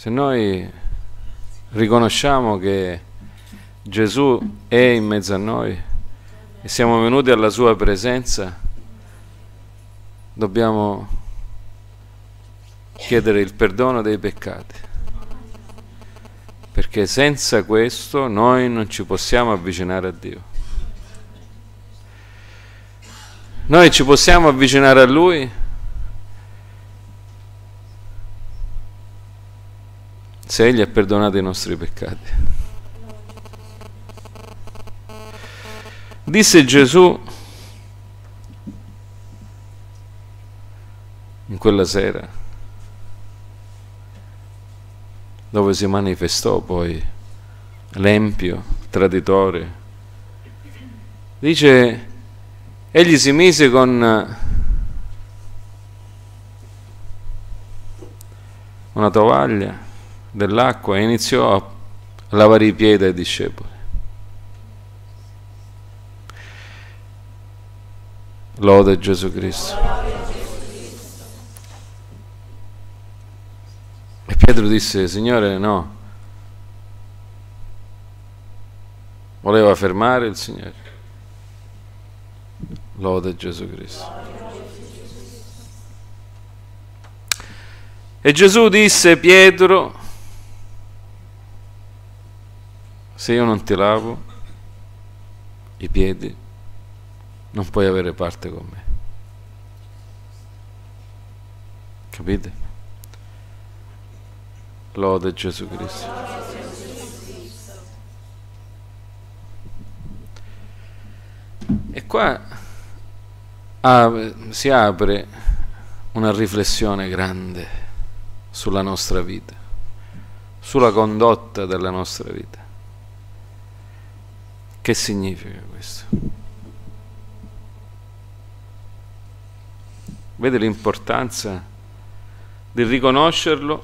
Se noi riconosciamo che Gesù è in mezzo a noi e siamo venuti alla sua presenza, dobbiamo chiedere il perdono dei peccati, perché senza questo noi non ci possiamo avvicinare a Dio. Noi ci possiamo avvicinare a Lui se Egli ha perdonato i nostri peccati. Disse Gesù in quella sera, dove si manifestò poi l'empio, traditore, dice: egli si mise con una tovaglia dell'acqua e iniziò a lavare i piedi ai discepoli. Lode Gesù Cristo. E Pietro disse: Signore, no. Voleva fermare il Signore. Lode Gesù Cristo. E Gesù disse: Pietro, se io non ti lavo i piedi, non puoi avere parte con me. Capite? Lode Gesù Cristo. E qua si apre una riflessione grande sulla nostra vita, sulla condotta della nostra vita. Che significa questo? Vede l'importanza di riconoscerlo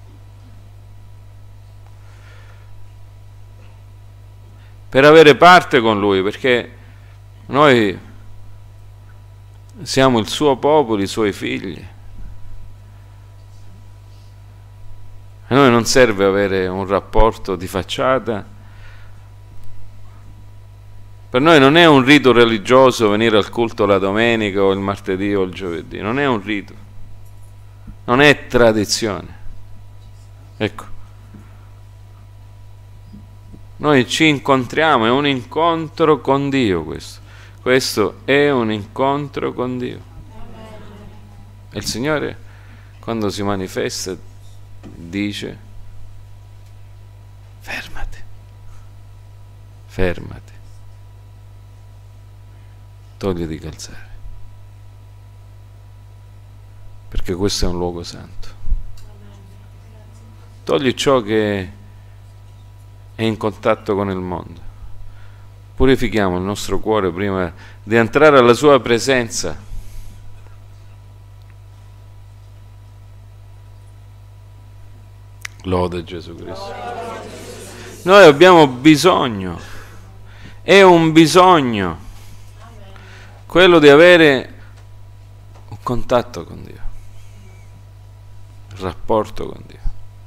per avere parte con Lui, perché noi siamo il suo popolo, i suoi figli. A noi non serve avere un rapporto di facciata. Per noi non è un rito religioso venire al culto la domenica o il martedì o il giovedì, non è un rito, non è tradizione. Ecco, noi ci incontriamo, è un incontro con Dio questo è un incontro con Dio. E il Signore, quando si manifesta, dice: fermati, fermati, togliti i calzari, perché questo è un luogo santo. Togli ciò che è in contatto con il mondo. Purifichiamo il nostro cuore prima di entrare alla sua presenza. Lode Gesù Cristo. Noi abbiamo bisogno, è un bisogno, quello di avere un contatto con Dio, un rapporto con Dio.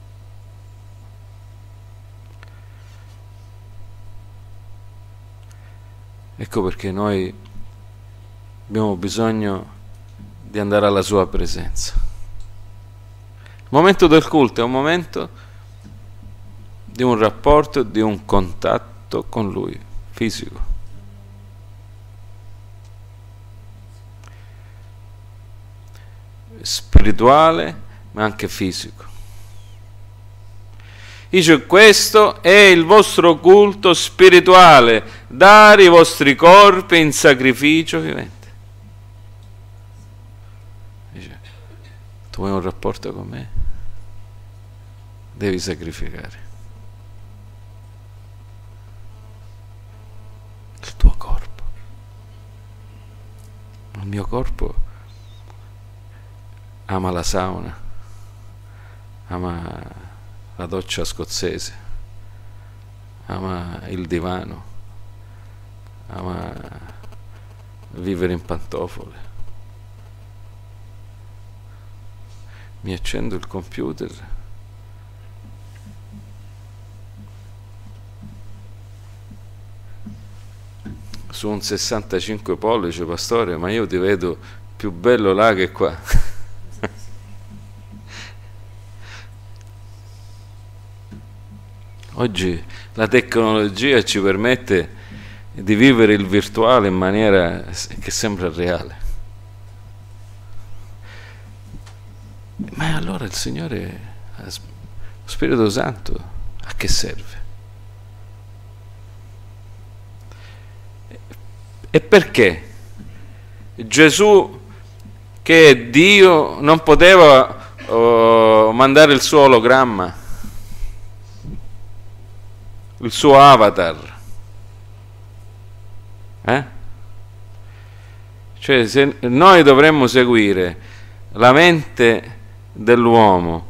Ecco perché noi abbiamo bisogno di andare alla sua presenza. Il momento del culto è un momento di un rapporto, di un contatto con Lui, fisico. Spirituale, ma anche fisico. Dice: questo è il vostro culto spirituale, dare i vostri corpi in sacrificio vivente. Dice: tu vuoi un rapporto con me? Devi sacrificare il tuo corpo. Il mio corpo ama la sauna, ama la doccia scozzese, ama il divano, ama vivere in pantofole. Mi accendo il computer su un 65 pollici, pastore, ma io ti vedo più bello là che qua. Oggi la tecnologia ci permette di vivere il virtuale in maniera che sembra reale. Ma allora il Signore, lo Spirito Santo, a che serve? E perché Gesù, che è Dio, non poteva mandare il suo ologramma, il suo avatar? Cioè, se noi dovremmo seguire la mente dell'uomo,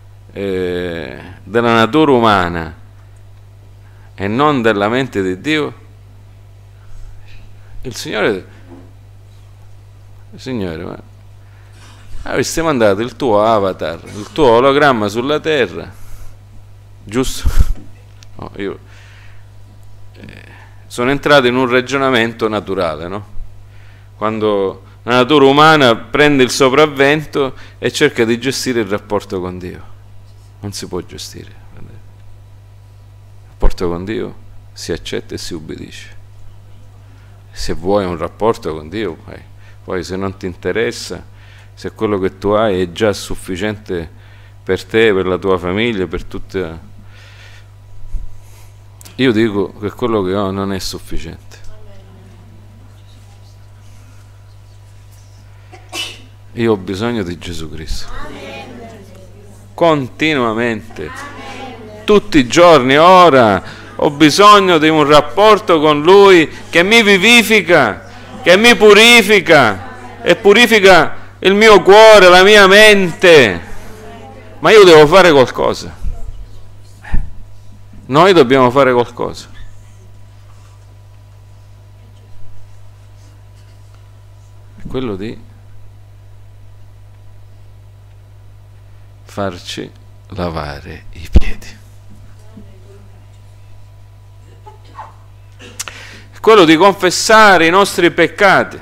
della natura umana, e non della mente di Dio, il Signore, ma avresti mandato il tuo avatar, il tuo ologramma sulla terra, giusto? No, io sono entrato in un ragionamento naturale, no? Quando la natura umana prende il sopravvento e cerca di gestire il rapporto con Dio. Non si può gestire. Il rapporto con Dio si accetta e si ubbidisce. Se vuoi un rapporto con Dio, poi se non ti interessa, se quello che tu hai è già sufficiente per te, per la tua famiglia, per tutte... Io dico che quello che ho non è sufficiente. Io ho bisogno di Gesù Cristo. Continuamente. Tutti i giorni, ora, ho bisogno di un rapporto con Lui che mi vivifica, che mi purifica e purifica il mio cuore, la mia mente. Ma io devo fare qualcosa. Noi dobbiamo fare qualcosa. È quello di farci lavare i piedi. È quello di confessare i nostri peccati.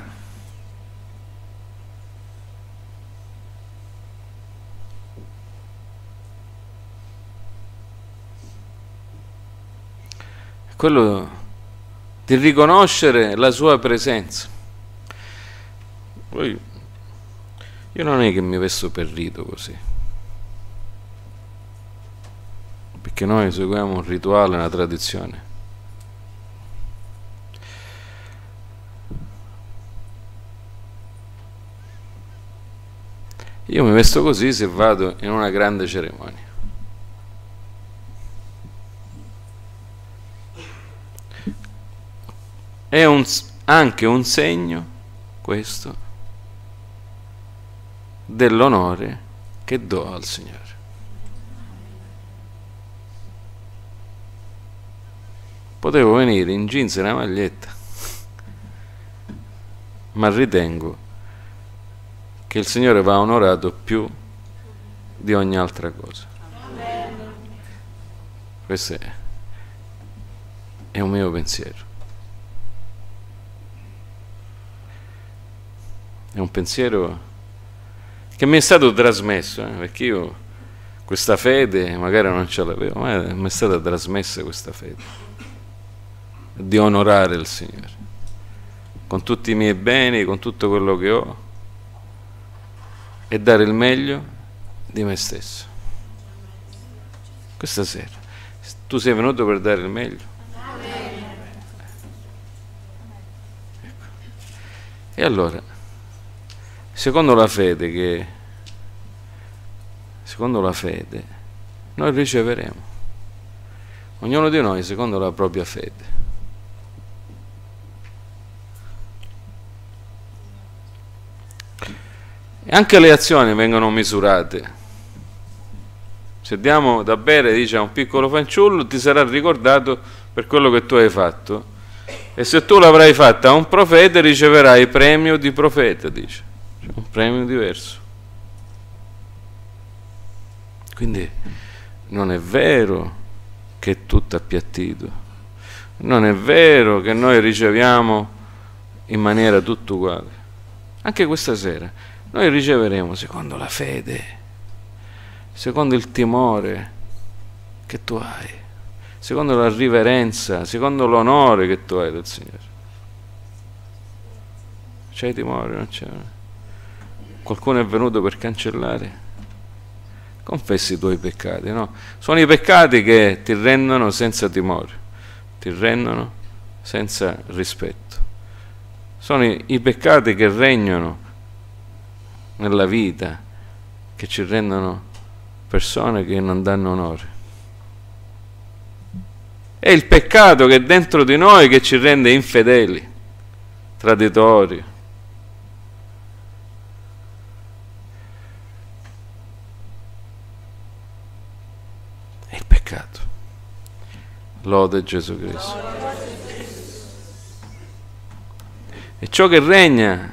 Quello di riconoscere la sua presenza. Poi io non è che mi vesto per rito così, perché noi seguiamo un rituale, una tradizione. Io mi vesto così se vado in una grande cerimonia. È anche un segno, questo, dell'onore che do al Signore. Potevo venire in jeans e una maglietta, ma ritengo che il Signore va onorato più di ogni altra cosa. Questo è un mio pensiero. È un pensiero che mi è stato trasmesso, perché io questa fede magari non ce l'avevo, ma mi è stata trasmessa questa fede di onorare il Signore con tutti i miei beni, con tutto quello che ho, e dare il meglio di me stesso. Questa sera tu sei venuto per dare il meglio. Ecco. E allora, secondo la fede, noi riceveremo, ognuno di noi secondo la propria fede. E anche le azioni vengono misurate. Se diamo da bere, dice, a un piccolo fanciullo, ti sarà ricordato per quello che tu hai fatto, e se tu l'avrai fatta a un profeta riceverai premio di profeta, dice. Un premio diverso. Quindi non è vero che è tutto appiattito, non è vero che noi riceviamo in maniera tutto uguale. Anche questa sera noi riceveremo secondo la fede, secondo il timore che tu hai, secondo la riverenza, secondo l'onore che tu hai del Signore. C'hai timore? Non c'è? Qualcuno è venuto per cancellare? Confessi i tuoi peccati, no? Sono i peccati che ti rendono senza timore, ti rendono senza rispetto. Sono i peccati che regnano nella vita, che ci rendono persone che non danno onore. È il peccato che è dentro di noi che ci rende infedeli, traditori. È il peccato. Lode Gesù Cristo. E ciò che regna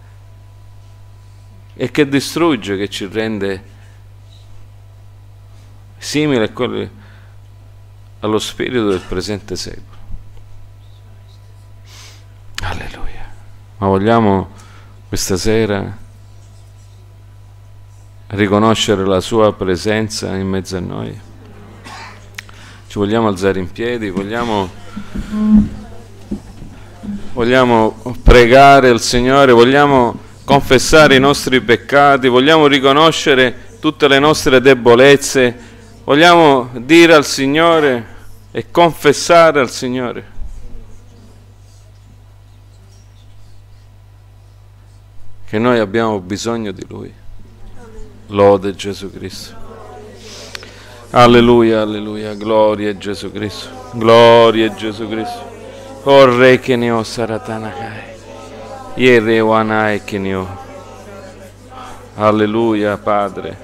e che distrugge, che ci rende simili allo spirito del presente secolo. Alleluia. Ma vogliamo questa sera riconoscere la sua presenza in mezzo a noi? Ci vogliamo alzare in piedi, vogliamo pregare il Signore, vogliamo confessare i nostri peccati, vogliamo riconoscere tutte le nostre debolezze, vogliamo dire al Signore e confessare al Signore. Che noi abbiamo bisogno di Lui. Lode Gesù Cristo. Alleluia, alleluia, gloria a Gesù Cristo, gloria a Gesù Cristo. Oh Re che ne ho saratanakai, Yere wanai che ne ho. Alleluia, Padre.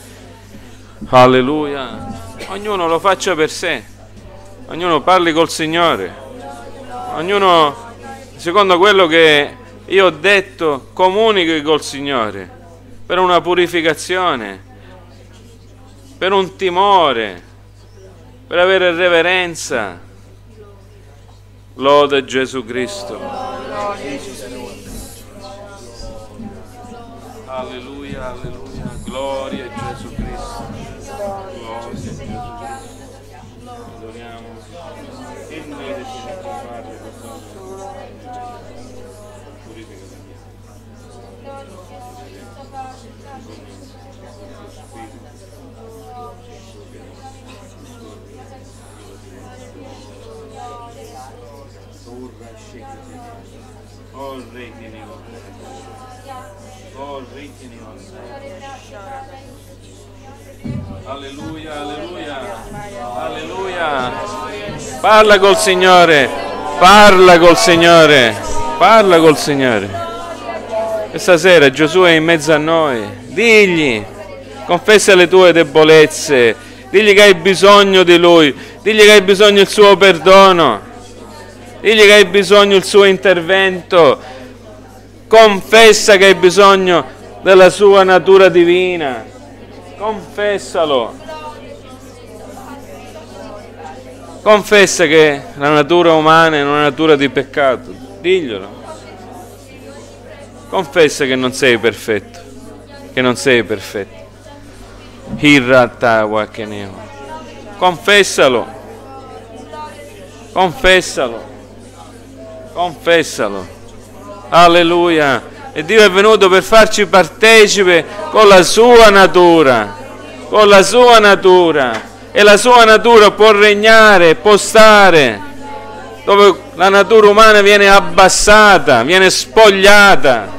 Alleluia. Ognuno lo faccia per sé, ognuno parli col Signore, ognuno secondo quello che io ho detto comunichi col Signore per una purificazione, per un timore, per avere reverenza. Lode Gesù Cristo. Alleluia, alleluia, gloria a Gesù Cristo. Gloria a Gesù Cristo. Adoriamo. Oh Re che ne ho. Oh Re che ne ho. Alleluia, alleluia, alleluia. Parla col Signore, parla col Signore, parla col Signore. Questa sera Gesù è in mezzo a noi. Digli, confessa le tue debolezze, digli che hai bisogno di Lui, digli che hai bisogno del suo perdono, digli che hai bisogno del suo intervento. Confessa che hai bisogno della sua natura divina. Confessalo. Confessa che la natura umana è una natura di peccato. Diglielo. Confessa che non sei perfetto. Che non sei perfetto. Hiratawa keneo. Confessalo. Confessalo. Confessalo. Alleluia. E Dio è venuto per farci partecipe con la sua natura, con la sua natura, e la sua natura può regnare, può stare dove la natura umana viene abbassata, viene spogliata.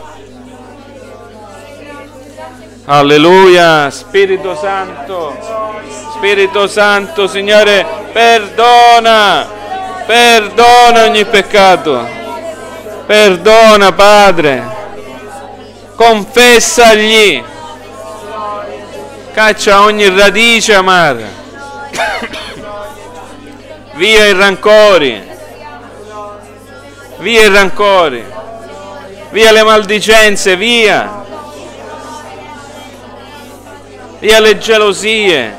Alleluia. Spirito Santo, Signore, perdona ogni peccato. Perdona, Padre, confessagli, caccia ogni radice amara, via i rancori, via le maldicenze, via le gelosie,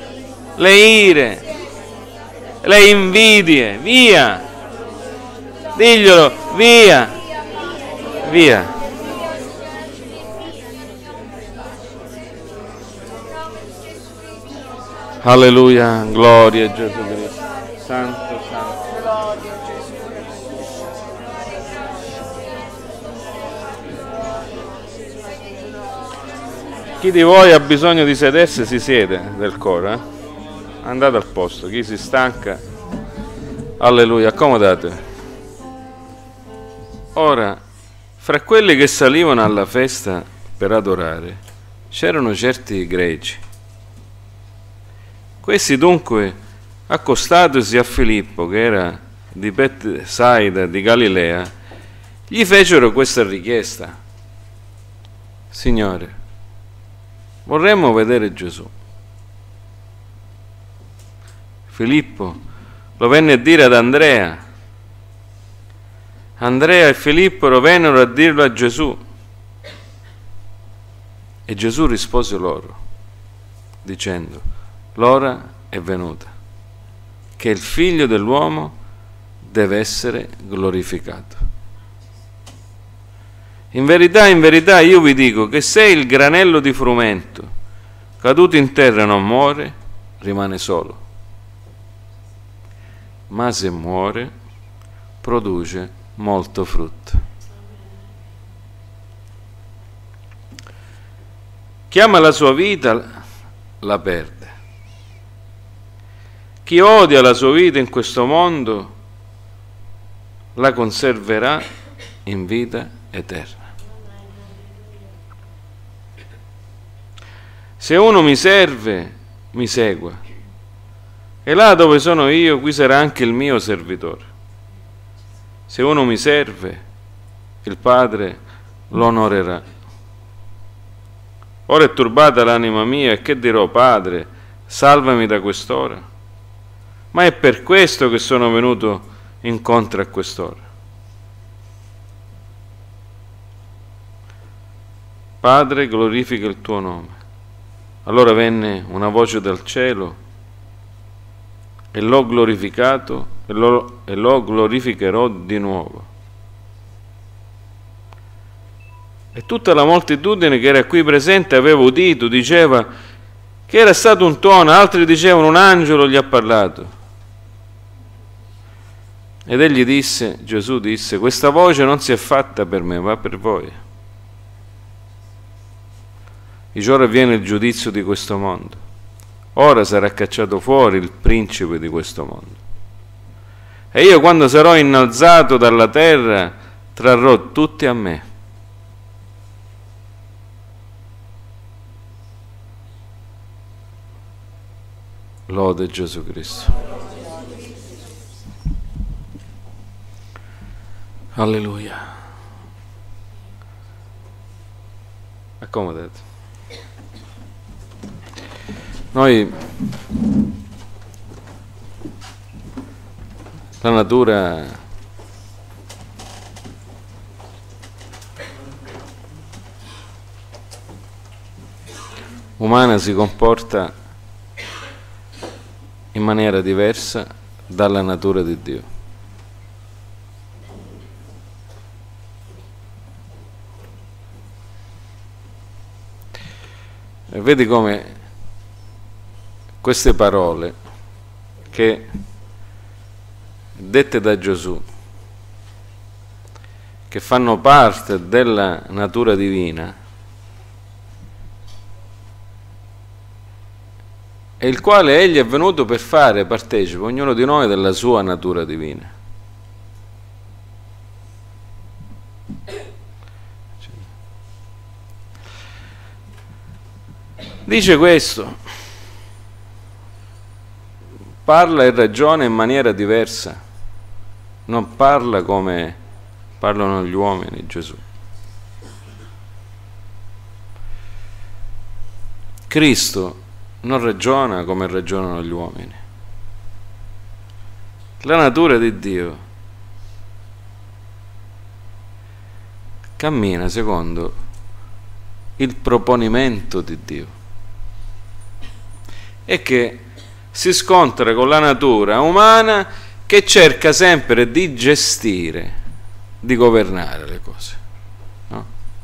le ire, le invidie, via. Diglielo, via, via. Alleluia, gloria a Gesù Cristo. Santo, santo. Chi di voi ha bisogno di sedersi si siede del coro, eh? Andate al posto, chi si stanca, alleluia, accomodatevi. Ora, fra quelli che salivano alla festa per adorare, c'erano certi greci. Questi dunque, accostatosi a Filippo, che era di Betsaida di Galilea, gli fecero questa richiesta: Signore, vorremmo vedere Gesù. Filippo lo venne a dire ad Andrea. Andrea e Filippo lo vennero a dirlo a Gesù. E Gesù rispose loro, dicendo: l'ora è venuta, che il Figlio dell'uomo deve essere glorificato. In verità io vi dico che se il granello di frumento caduto in terra non muore, rimane solo, ma se muore produce molto frutto. Chi ama la sua vita la perde. Chi odia la sua vita in questo mondo la conserverà in vita eterna. Se uno mi serve, mi segua, e là dove sono io, qui sarà anche il mio servitore. Se uno mi serve, il Padre lo onorerà. Ora è turbata l'anima mia, e che dirò? Padre, salvami da quest'ora. Ma è per questo che sono venuto incontro a quest'ora. Padre, glorifica il tuo nome. Allora venne una voce dal cielo: e l'ho glorificato e lo glorificherò di nuovo. E tutta la moltitudine che era qui presente aveva udito, diceva che era stato un tuono, altri dicevano un angelo gli ha parlato. Ed egli disse, Gesù disse: questa voce non si è fatta per me, ma per voi. Dice: ora viene il giudizio di questo mondo. Ora sarà cacciato fuori il principe di questo mondo. E io, quando sarò innalzato dalla terra, trarrò tutti a me. Lode Gesù Cristo. Alleluia. Accomodate. Noi, la natura umana si comporta in maniera diversa dalla natura di Dio. E vedi come queste parole che dette da Gesù, che fanno parte della natura divina, e il quale egli è venuto per fare partecipe ognuno di noi della sua natura divina. Dice questo, parla e ragiona in maniera diversa, non parla come parlano gli uomini, Gesù. Cristo non ragiona come ragionano gli uomini. La natura di Dio cammina secondo il proponimento di Dio, e che si scontra con la natura umana che cerca sempre di gestire, di governare le cose, no?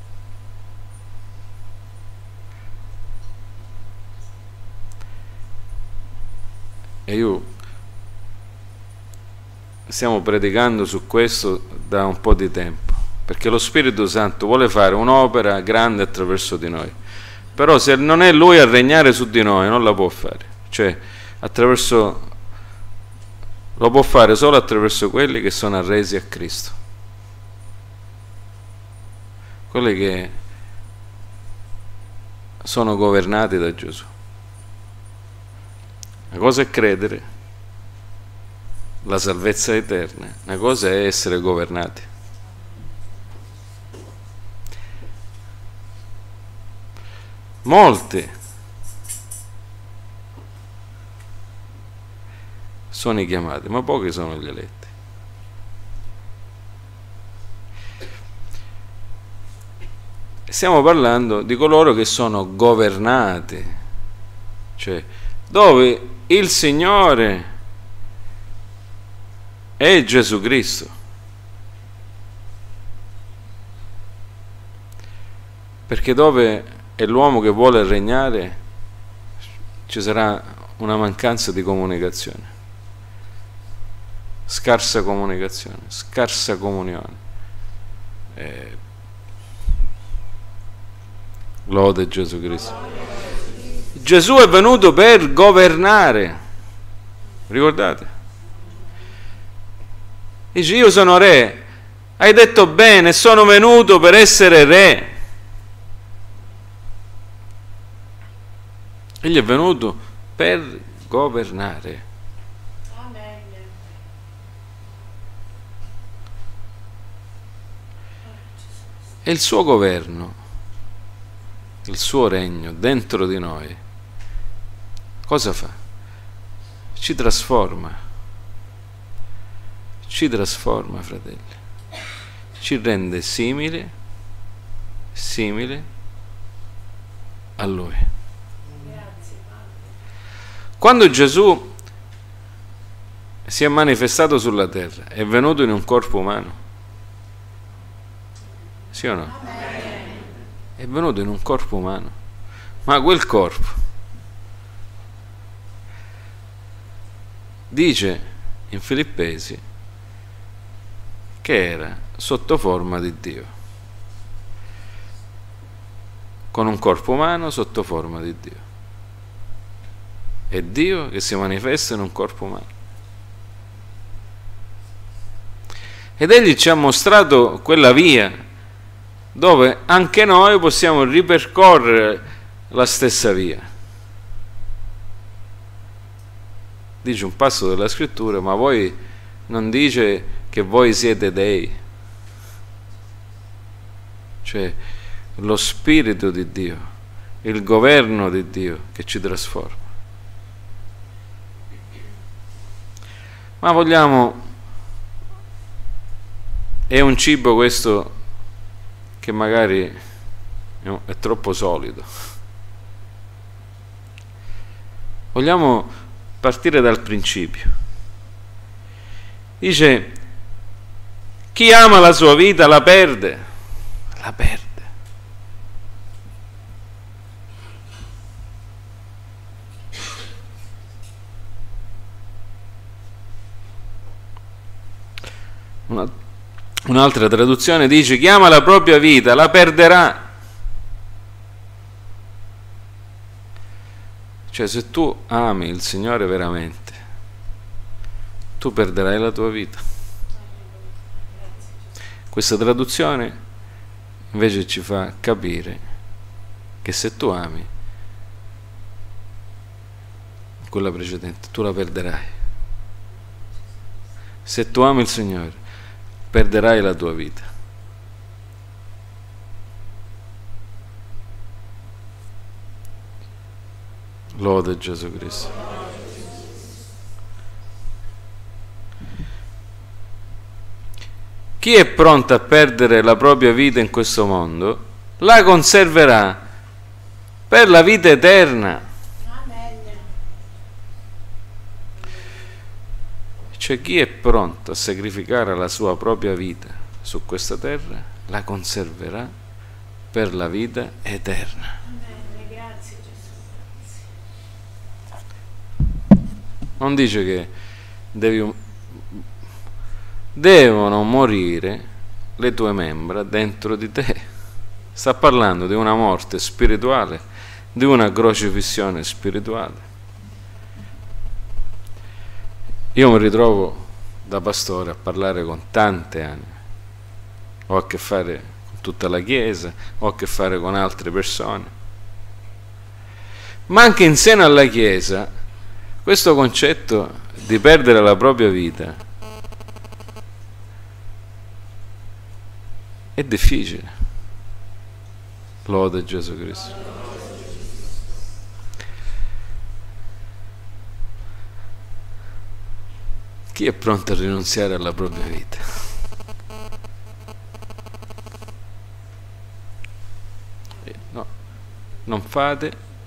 E io stiamo predicando su questo da un po' di tempo, perché lo Spirito Santo vuole fare un'opera grande attraverso di noi, però se non è Lui a regnare su di noi non la può fare, cioè lo può fare solo attraverso quelli che sono arresi a Cristo, quelli che sono governati da Gesù. Una cosa è credere, la salvezza eterna, una cosa è essere governati. Molti sono i chiamati, ma pochi sono gli eletti. Stiamo parlando di coloro che sono governati, cioè dove il Signore è Gesù Cristo. Perché dove è l'uomo che vuole regnare ci sarà una mancanza di comunicazione, scarsa comunicazione, scarsa comunione. Lode Gesù Cristo. Gesù è venuto per governare, ricordate? Dice: io sono re. Hai detto bene, sono venuto per essere re. Egli è venuto per governare. Amen. E il suo governo, il suo regno dentro di noi, cosa fa? Ci trasforma, fratelli, ci rende simili a Lui. Grazie, Padre. Quando Gesù si è manifestato sulla terra, è venuto in un corpo umano, sì o no? È venuto in un corpo umano, ma quel corpo dice in Filippesi che era sotto forma di Dio, con un corpo umano sotto forma di Dio. È Dio che si manifesta in un corpo umano. Ed Egli ci ha mostrato quella via dove anche noi possiamo ripercorrere la stessa via. Dice un passo della scrittura: ma voi non dice che voi siete dei, cioè lo Spirito di Dio, il governo di Dio che ci trasforma. Ma vogliamo, è un cibo questo che magari è troppo solido. Vogliamo partire dal principio. Dice: chi ama la sua vita la perde. La perde. Un'altra traduzione dice: chi ama la propria vita la perderà. Cioè, se tu ami il Signore veramente, tu perderai la tua vita. Questa traduzione invece ci fa capire che se tu ami, quella precedente, tu la perderai. Se tu ami il Signore, perderai la tua vita. Lode Gesù Cristo. Chi è pronto a perdere la propria vita in questo mondo, la conserverà per la vita eterna. Amen. Cioè chi è pronto a sacrificare la sua propria vita su questa terra la conserverà per la vita eterna. Amen. Grazie Gesù. Non dice che devono morire le tue membra dentro di te. Sta parlando di una morte spirituale, di una crocifissione spirituale. Io mi ritrovo da pastore a parlare con tante anime, ho a che fare con tutta la Chiesa, ho a che fare con altre persone, ma anche in seno alla Chiesa questo concetto di perdere la propria vita è difficile. Lode Gesù Cristo. Chi è pronto a rinunziare alla propria vita? No, non fate,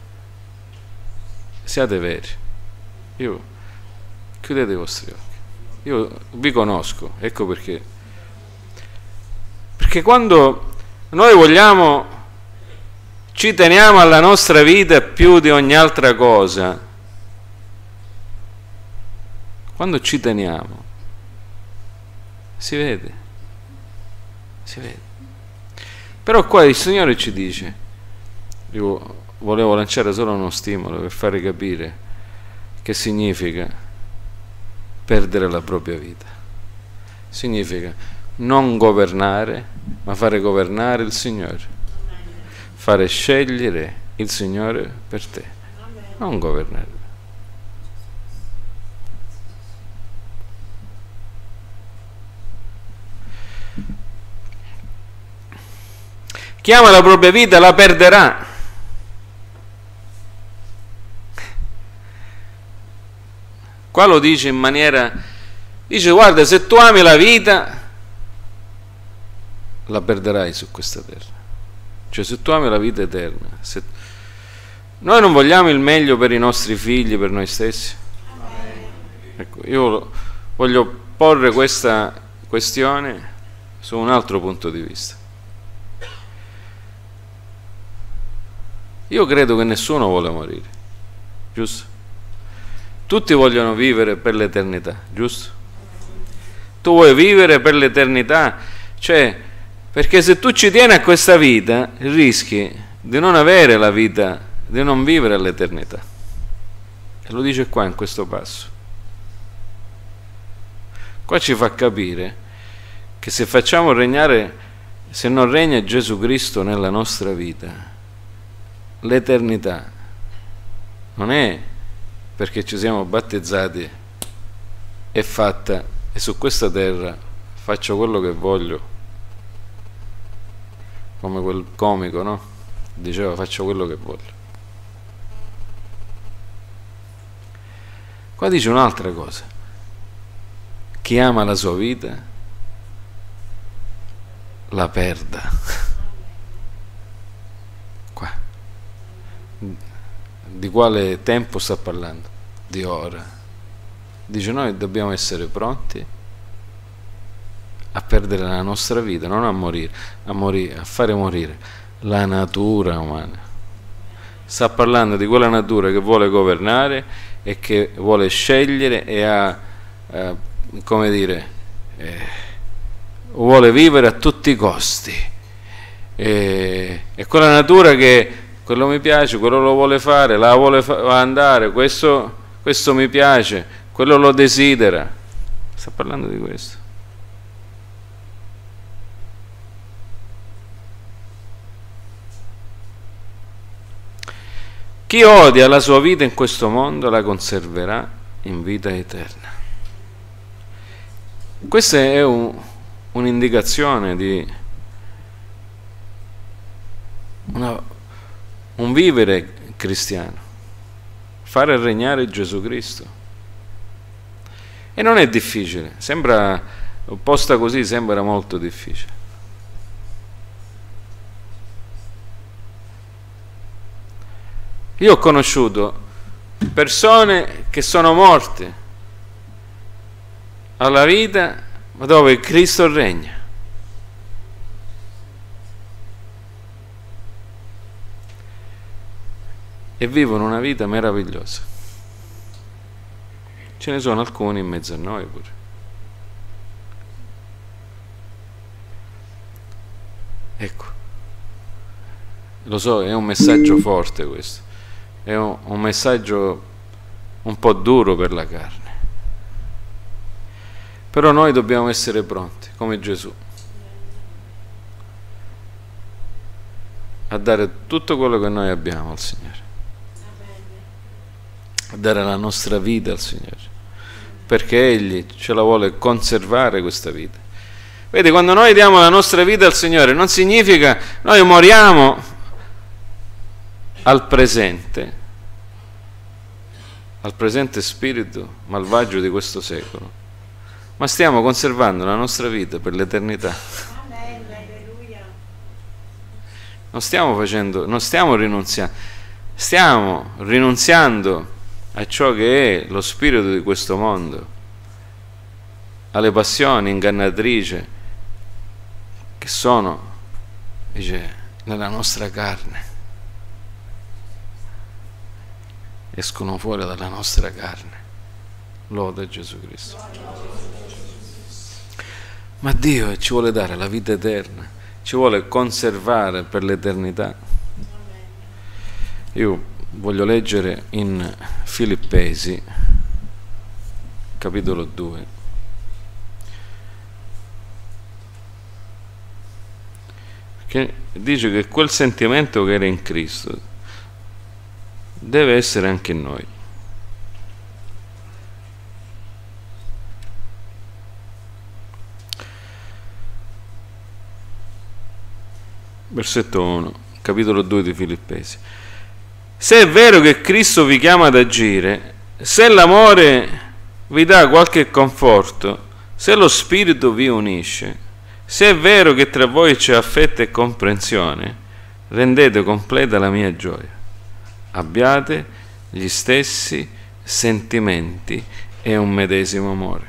siate veri. Chiudete i vostri occhi. Io vi conosco, ecco perché. Perché quando noi vogliamo, ci teniamo alla nostra vita più di ogni altra cosa, quando ci teniamo, si vede. Però qua il Signore ci dice, io volevo lanciare solo uno stimolo per fare capire che significa perdere la propria vita. Significa non governare, ma fare governare il Signore, fare scegliere il Signore per te, non governare. Chi ama la propria vita la perderà. Qua lo dice in maniera, dice guarda, se tu ami la vita la perderai su questa terra. Cioè se tu ami la vita eterna, noi non vogliamo il meglio per i nostri figli, per noi stessi. Ecco, io voglio porre questa questione su un altro punto di vista. Io credo che nessuno vuole morire, giusto? Tutti vogliono vivere per l'eternità, giusto? Tu vuoi vivere per l'eternità, cioè, perché se tu ci tieni a questa vita, rischi di non avere la vita, di non vivere l'eternità. E lo dice qua in questo passo. Qua ci fa capire che se facciamo regnare, se non regna Gesù Cristo nella nostra vita, l'eternità non è perché ci siamo battezzati, è fatta e su questa terra faccio quello che voglio, come quel comico, no? Diceva faccio quello che voglio. Qua dice un'altra cosa: chi ama la sua vita la perda. Qua di quale tempo sta parlando? Di ora. Dice noi dobbiamo essere pronti a perdere la nostra vita, non a morire, a fare morire la natura umana. Sta parlando di quella natura che vuole governare e che vuole scegliere e come dire, vuole vivere a tutti i costi. E quella natura che quello mi piace, quello lo vuole fare, la vuole andare, questo mi piace, quello lo desidera. Sta parlando di questo. Chi odia la sua vita in questo mondo la conserverà in vita eterna. Questa è un'indicazione di un vivere cristiano, fare regnare Gesù Cristo. E non è difficile, sembra, posta così sembra molto difficile. Io ho conosciuto persone che sono morte alla vita, ma dove Cristo regna. E vivono una vita meravigliosa. Ce ne sono alcuni in mezzo a noi pure. Ecco, lo so, è un messaggio forte questo, è un messaggio un po' duro per la carne. Però noi dobbiamo essere pronti, come Gesù, a dare tutto quello che noi abbiamo al Signore, a dare la nostra vita al Signore, perché Egli ce la vuole conservare questa vita. Vedi, quando noi diamo la nostra vita al Signore, non significa noi moriamo al presente spirito malvagio di questo secolo, ma stiamo conservando la nostra vita per l'eternità. Non stiamo rinunziando, stiamo rinunziando a ciò che è lo spirito di questo mondo, alle passioni ingannatrici che sono, dice, nella nostra carne. Escono fuori dalla nostra carne. Lode Gesù Cristo. Ma Dio ci vuole dare la vita eterna, ci vuole conservare per l'eternità. Io voglio leggere in Filippesi, capitolo 2. Che dice che quel sentimento che era in Cristo deve essere anche in noi. Versetto 1, capitolo 2 di Filippesi. Se è vero che Cristo vi chiama ad agire, se l'amore vi dà qualche conforto, se lo Spirito vi unisce, se è vero che tra voi c'è affetto e comprensione, rendete completa la mia gioia. Abbiate gli stessi sentimenti e un medesimo amore.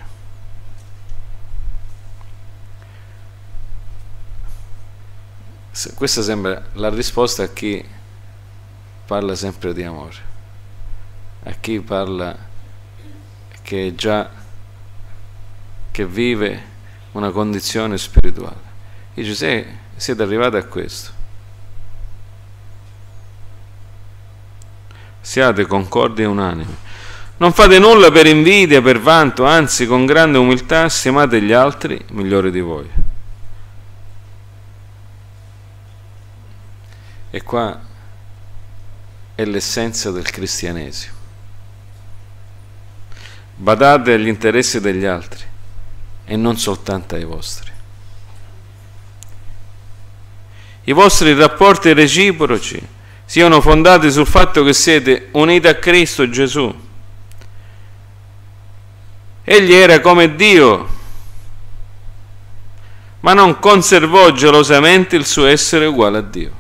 Questa sembra la risposta a chi parla sempre di amore, a chi parla che vive una condizione spirituale. Dice, se siete arrivati a questo, siate concordi e unanimi, non fate nulla per invidia, per vanto, anzi con grande umiltà stimate gli altri migliori di voi. E qua è l'essenza del cristianesimo. Badate agli interessi degli altri e non soltanto ai vostri. I vostri rapporti reciproci siano fondati sul fatto che siete uniti a Cristo Gesù. Egli era come Dio, ma non conservò gelosamente il suo essere uguale a Dio.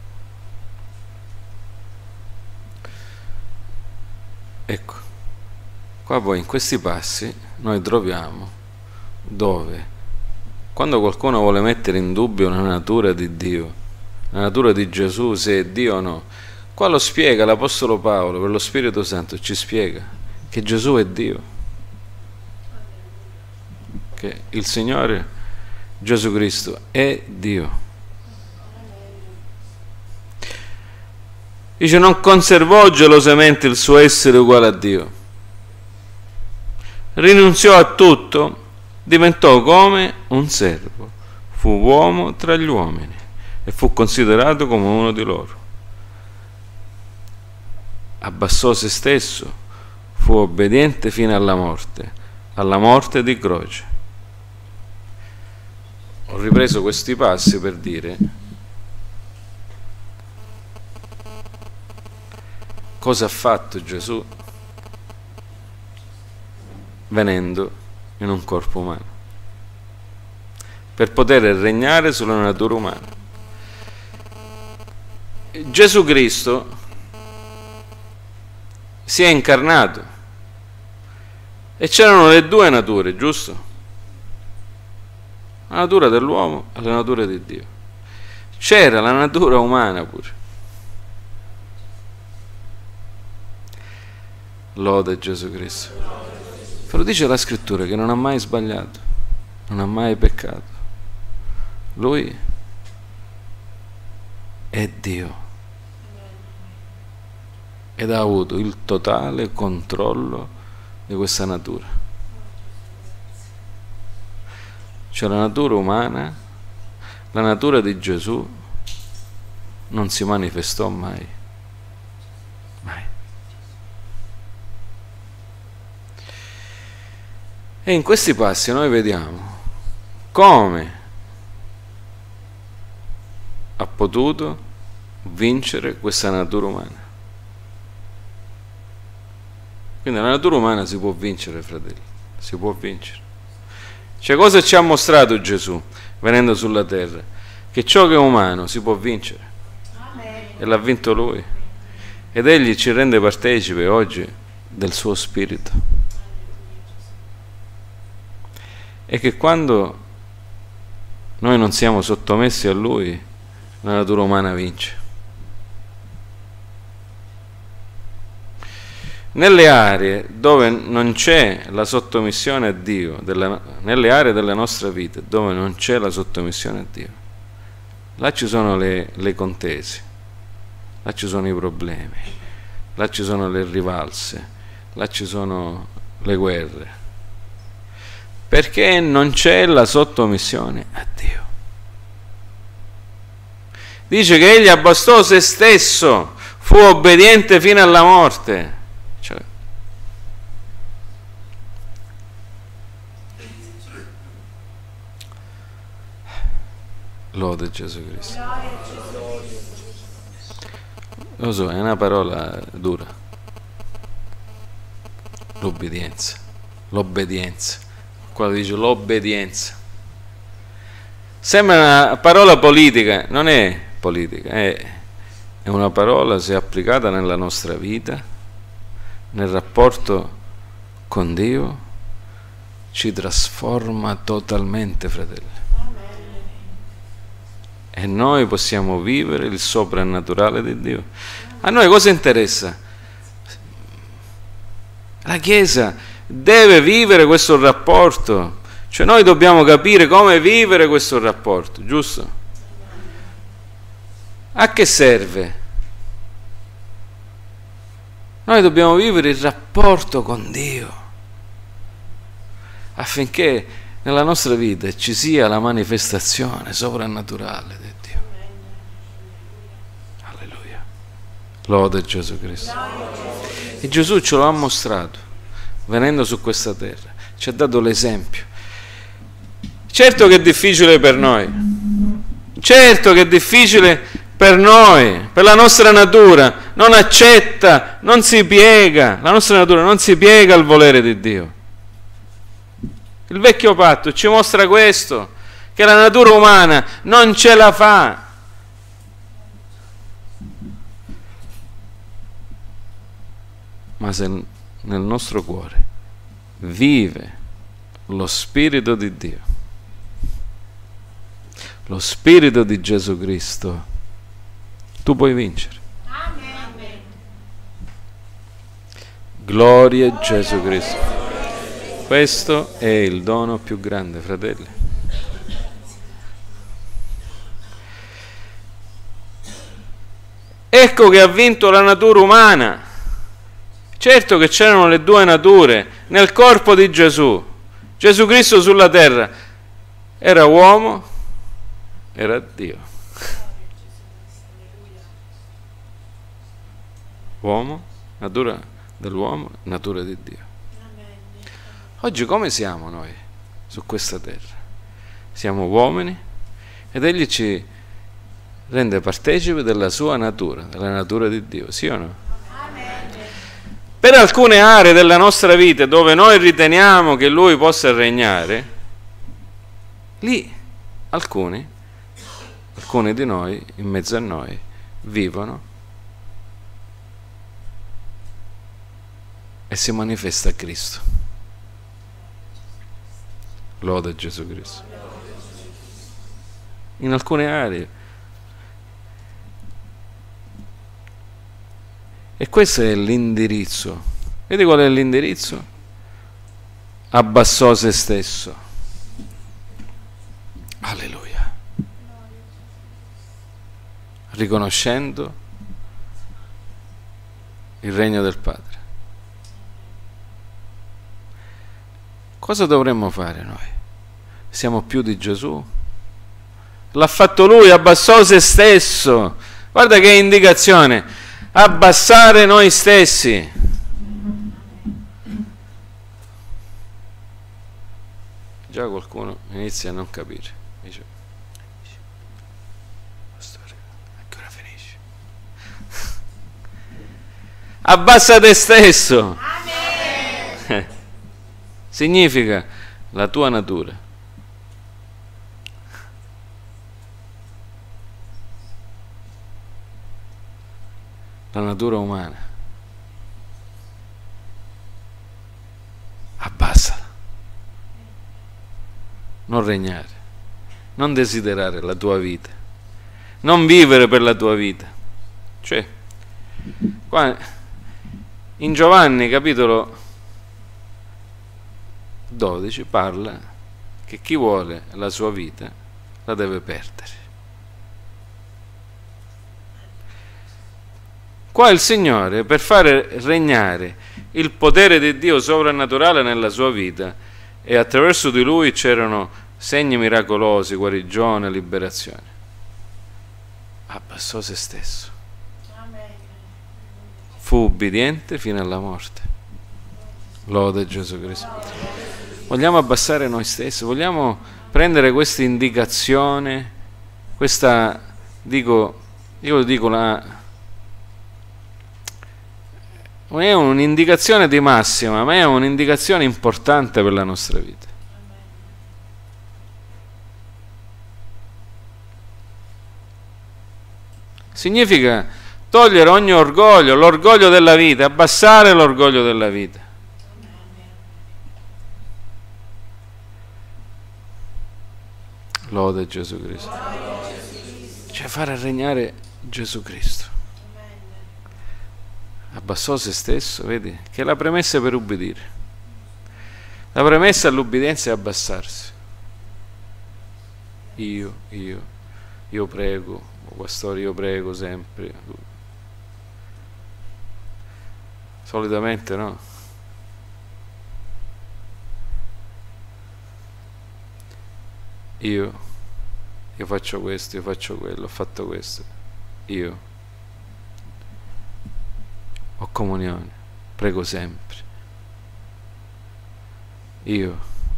Ecco, qua poi in questi passi noi troviamo dove, quando qualcuno vuole mettere in dubbio la natura di Dio, la natura di Gesù, se è Dio o no, qua lo spiega l'Apostolo Paolo, per lo Spirito Santo ci spiega che Gesù è Dio, che il Signore Gesù Cristo è Dio. Dice, non conservò gelosamente il suo essere uguale a Dio, rinunziò a tutto, diventò come un servo, fu uomo tra gli uomini e fu considerato come uno di loro. Abbassò se stesso, fu obbediente fino alla morte di croce. Ho ripreso questi passi per dire cosa ha fatto Gesù venendo in un corpo umano per poter regnare sulla natura umana. Gesù Cristo si è incarnato E c'erano le due nature, giusto? La natura dell'uomo e la natura di Dio. C'era la natura umana pure. Lode Gesù Cristo. Però dice la scrittura che non ha mai sbagliato, non ha mai peccato. Lui è Dio ed ha avuto il totale controllo di questa natura. Cioè la natura umana, la natura di Gesù non si manifestò mai. Mai. E in questi passi noi vediamo come ha potuto vincere questa natura umana. Quindi la natura umana si può vincere, fratelli, si può vincere. Cioè, cosa ci ha mostrato Gesù venendo sulla terra? Che ciò che è umano si può vincere. Amen. E l'ha vinto Lui. Ed Egli ci rende partecipe oggi del suo Spirito. E che quando noi non siamo sottomessi a Lui, la natura umana vince. Nelle aree dove non c'è la sottomissione a Dio, nelle aree della nostra vita dove non c'è la sottomissione a Dio, là ci sono le contese, là ci sono i problemi, là ci sono le rivalse, là ci sono le guerre, perché non c'è la sottomissione a Dio. Dice che Egli abbassò se stesso, fu obbediente fino alla morte. Cioè, lode Gesù Cristo. Lo so, è una parola dura. L'obbedienza. L'obbedienza. Qua dice l'obbedienza. Sembra una parola politica, non è politica, è una parola, se applicata nella nostra vita, nel rapporto con Dio, ci trasforma totalmente, fratelli. E noi possiamo vivere il soprannaturale di Dio. A noi cosa interessa? La Chiesa deve vivere questo rapporto. Cioè noi dobbiamo capire come vivere questo rapporto, giusto? A che serve? Noi dobbiamo vivere il rapporto con Dio affinché nella nostra vita ci sia la manifestazione soprannaturale di Dio. Alleluia. Lode Gesù Cristo. E Gesù ce lo ha mostrato venendo su questa terra, ci ha dato l'esempio. Certo che è difficile per noi, certo che è difficile per noi, per la nostra natura, non accetta, non si piega, la nostra natura non si piega al volere di Dio. Il vecchio patto ci mostra questo, che la natura umana non ce la fa. Ma se nel nostro cuore vive lo Spirito di Dio, lo Spirito di Gesù Cristo, tu puoi vincere. Amen. Gloria a Gesù Cristo. Questo è il dono più grande, fratelli. Ecco che ha vinto la natura umana. Certo che c'erano le due nature nel corpo di Gesù. Gesù Cristo sulla terra era uomo, era Dio. Uomo, natura dell'uomo, natura di Dio. Oggi come siamo noi su questa terra? Siamo uomini ed Egli ci rende partecipi della sua natura, della natura di Dio, sì o no? Per alcune aree della nostra vita dove noi riteniamo che Lui possa regnare, lì alcuni di noi, in mezzo a noi, vivono e si manifesta Cristo. Lode Gesù Cristo. In alcune aree. E questo è l'indirizzo. Vedi qual è l'indirizzo? Abbassò se stesso. Alleluia. Riconoscendo il regno del Padre. Cosa dovremmo fare noi? Siamo più di Gesù? L'ha fatto Lui, abbassò se stesso. Guarda che indicazione, abbassare noi stessi. Già qualcuno inizia a non capire. Dice, pastore, a che ora finisci? Abbassa te stesso. Significa la tua natura. La natura umana. Abbassala. Non regnare. Non desiderare la tua vita. Non vivere per la tua vita. Cioè, qua in Giovanni capitolo 12 parla che chi vuole la sua vita la deve perdere. Qua il Signore, per fare regnare il potere di Dio sovrannaturale nella sua vita, e attraverso di Lui c'erano segni miracolosi, guarigione, liberazione, abbassò se stesso. Fu ubbidiente fino alla morte. Lode Gesù Cristo. Vogliamo abbassare noi stessi, vogliamo prendere questa indicazione, questa, io dico non è un'indicazione di massima, ma è un'indicazione importante per la nostra vita. Significa togliere ogni orgoglio, l'orgoglio della vita, abbassare l'orgoglio della vita. Lode Gesù Cristo. Cioè fare regnare Gesù Cristo. Abbassò se stesso, vedi? Che è la premessa per ubbidire. La premessa all'ubbidienza è abbassarsi. Io prego, pastore, io prego sempre. Solitamente no. Io faccio questo, io faccio quello, ho fatto questo. Io ho comunione, prego sempre. Io.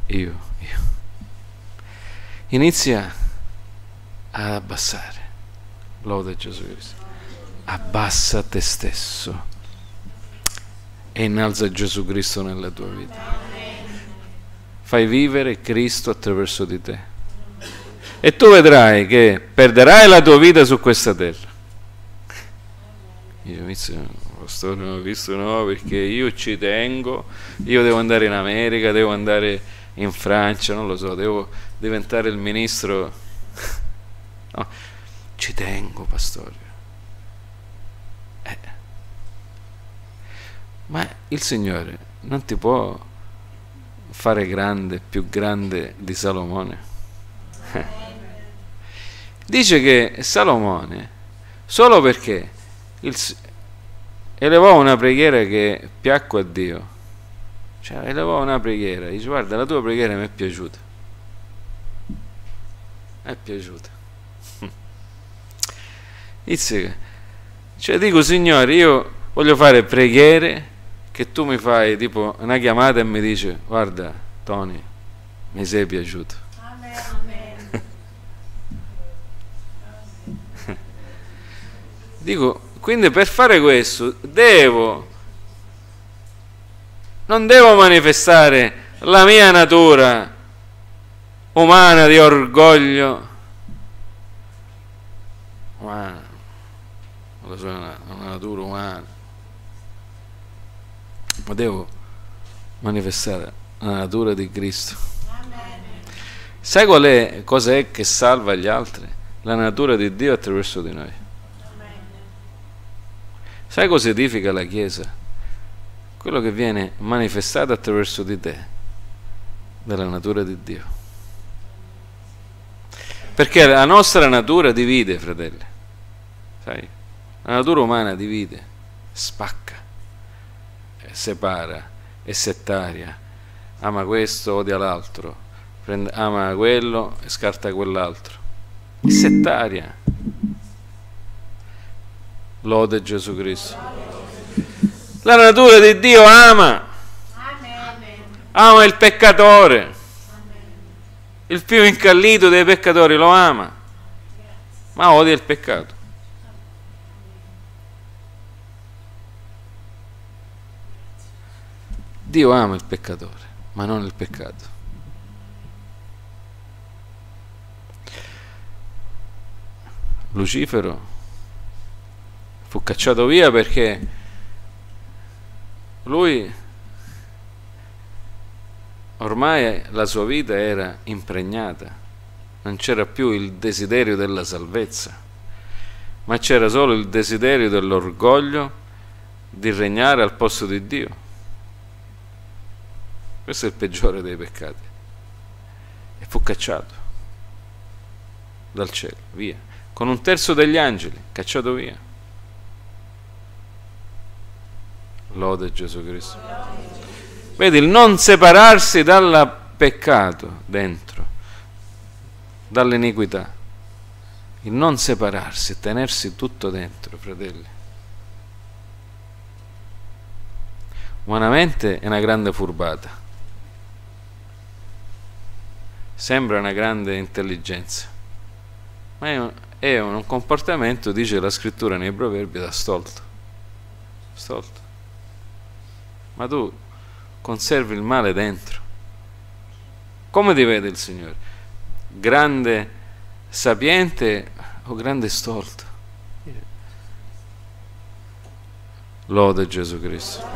Inizia ad abbassare. Lode Gesù Cristo. Abbassa te stesso e innalza Gesù Cristo nella tua vita. Fai vivere Cristo attraverso di te. E tu vedrai che perderai la tua vita su questa terra. Io pastore, non ho visto, no, perché io ci tengo, io devo andare in America, devo andare in Francia, non lo so, devo diventare il ministro. No, ci tengo, pastore. Ma il Signore non ti può fare grande, più grande di Salomone. Dice che Salomone, solo perché elevò una preghiera che piacque a Dio, cioè elevò una preghiera, dice guarda la tua preghiera mi è piaciuta, dice, cioè dico Signore, io voglio fare preghiere che tu mi fai tipo una chiamata e mi dice guarda Tony, mi sei piaciuto. Dico, quindi per fare questo non devo manifestare la mia natura umana di orgoglio umana, una natura umana, ma devo manifestare la natura di Cristo. Sai qual è, cos'è che salva gli altri? La natura di Dio attraverso di noi. Sai cosa edifica la Chiesa? Quello che viene manifestato attraverso di te, della natura di Dio. Perché la nostra natura divide, fratelli. Sai? La natura umana divide, spacca, separa, è settaria, ama questo, odia l'altro, ama quello e scarta quell'altro. È settaria. Lode Gesù Cristo. La natura di Dio ama il peccatore, il più incallito dei peccatori lo ama, ma odia il peccato. Dio ama il peccatore, ma non il peccato. Lucifero fu cacciato via perché lui ormai la sua vita era impregnata, non c'era più il desiderio della salvezza, ma c'era solo il desiderio dell'orgoglio di regnare al posto di Dio. Questo è il peggiore dei peccati. E fu cacciato dal cielo, via, con un terzo degli angeli, cacciato via. Lode Gesù Cristo. Vedi, il non separarsi dal peccato dentro, dall'iniquità, il non separarsi, tenersi tutto dentro, fratelli. Umanamente è una grande furbata. Sembra una grande intelligenza, ma è un comportamento, dice la scrittura nei proverbi, da stolto. Stolto. Ma tu conservi il male dentro. Come ti vede il Signore? Grande sapiente o grande stolto? Lode Gesù Cristo.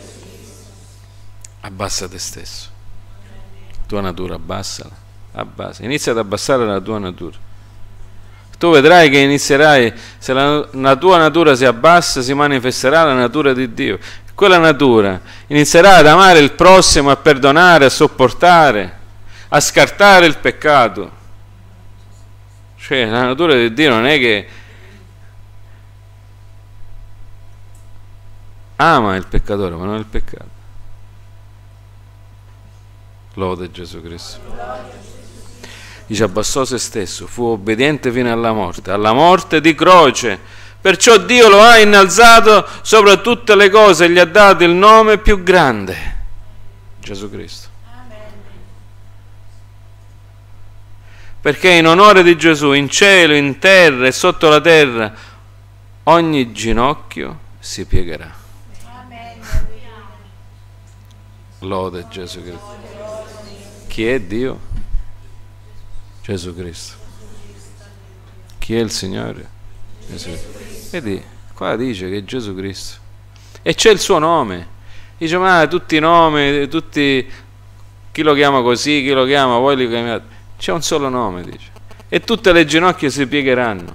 Abbassa te stesso. Tua natura abbassala. Abbassa. Inizia ad abbassare la tua natura. Tu vedrai che inizierai, se la tua natura si abbassa, si manifesterà la natura di Dio. Quella natura inizierà ad amare il prossimo, a perdonare, a sopportare, a scartare il peccato. Cioè, la natura di Dio non è che ama il peccatore, ma non il peccato. Lode Gesù Cristo. Dice, abbassò se stesso, fu obbediente fino alla morte di croce. Perciò Dio lo ha innalzato sopra tutte le cose e gli ha dato il nome più grande, Gesù Cristo. Perché in onore di Gesù, in cielo, in terra e sotto la terra, ogni ginocchio si piegherà. Lode Gesù Cristo. Chi è Dio? Gesù Cristo. Chi è il Signore? Gesù. Vedi, qua dice che è Gesù Cristo. E c'è il suo nome. Dice, ma tutti i nomi, tutti, chi lo chiama così, chi lo chiama, voi li chiamate. C'è un solo nome, dice. E tutte le ginocchia si piegheranno.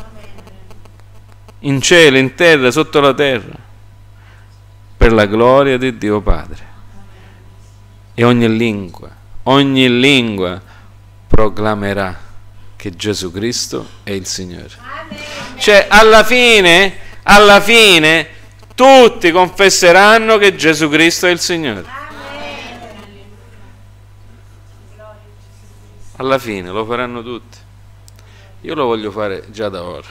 In cielo, in terra, sotto la terra. Per la gloria di Dio Padre. E ogni lingua proclamerà che Gesù Cristo è il Signore. Cioè, alla fine, tutti confesseranno che Gesù Cristo è il Signore. Alla fine lo faranno tutti. Io lo voglio fare già da ora.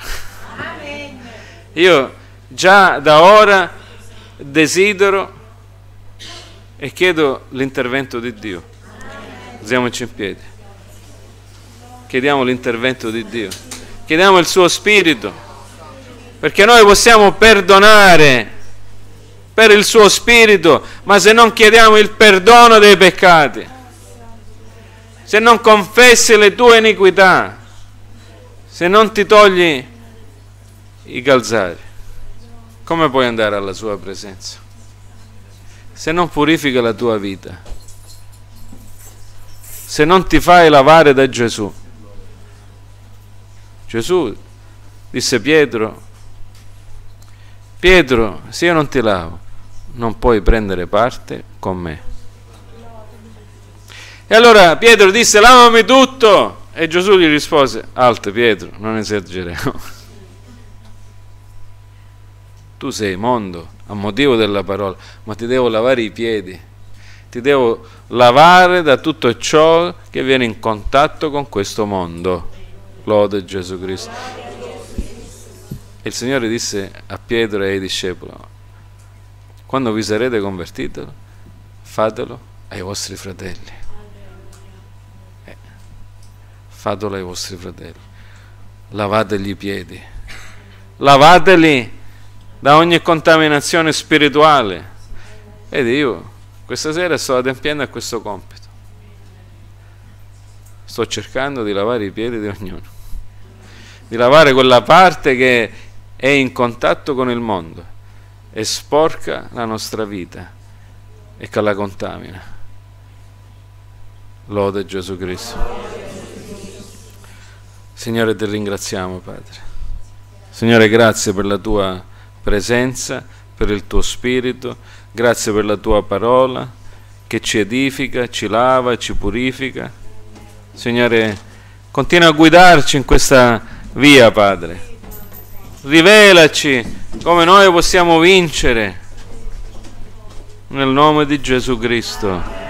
Io già da ora desidero e chiedo l'intervento di Dio. Alziamoci in piedi. Chiediamo l'intervento di Dio. Chiediamo il suo Spirito. Perché noi possiamo perdonare per il suo Spirito, ma se non chiediamo il perdono dei peccati, se non confessi le tue iniquità, se non ti togli i calzari, come puoi andare alla sua presenza? Se non purifica la tua vita, se non ti fai lavare da Gesù. Gesù disse a Pietro, Pietro, se io non ti lavo, non puoi prendere parte con me. E allora Pietro disse, lavami tutto. E Gesù gli rispose, alto Pietro, non esageriamo. Tu sei mondo a motivo della parola, ma ti devo lavare i piedi, ti devo lavare da tutto ciò che viene in contatto con questo mondo. Lode Gesù Cristo. E il Signore disse a Pietro e ai discepoli, quando vi sarete convertiti, fatelo ai vostri fratelli. Fatelo ai vostri fratelli. Lavategli i piedi. Lavateli da ogni contaminazione spirituale. Ed io questa sera sto adempiendo a questo compito. Sto cercando di lavare i piedi di ognuno, di lavare quella parte che è in contatto con il mondo e sporca la nostra vita e che la contamina. Lode Gesù Cristo. Signore, ti ringraziamo, Padre. Signore, grazie per la tua presenza, per il tuo spirito, grazie per la tua parola che ci edifica, ci lava, ci purifica. Signore, continua a guidarci in questa via, Padre. Rivelaci come noi possiamo vincere nel nome di Gesù Cristo.